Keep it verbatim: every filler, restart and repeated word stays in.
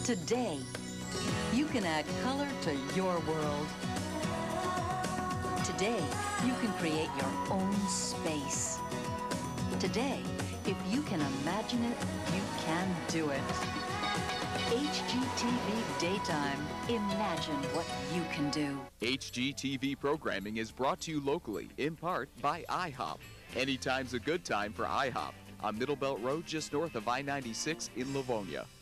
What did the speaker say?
Today, you can add color to your world. Today, you can create your own space. Today, if you can imagine it, you can do it. H G T V Daytime. Imagine what you can do. H G T V programming is brought to you locally, in part, by I hop. Anytime's a good time for I hop on Middle Belt Road just north of I ninety-six in Livonia.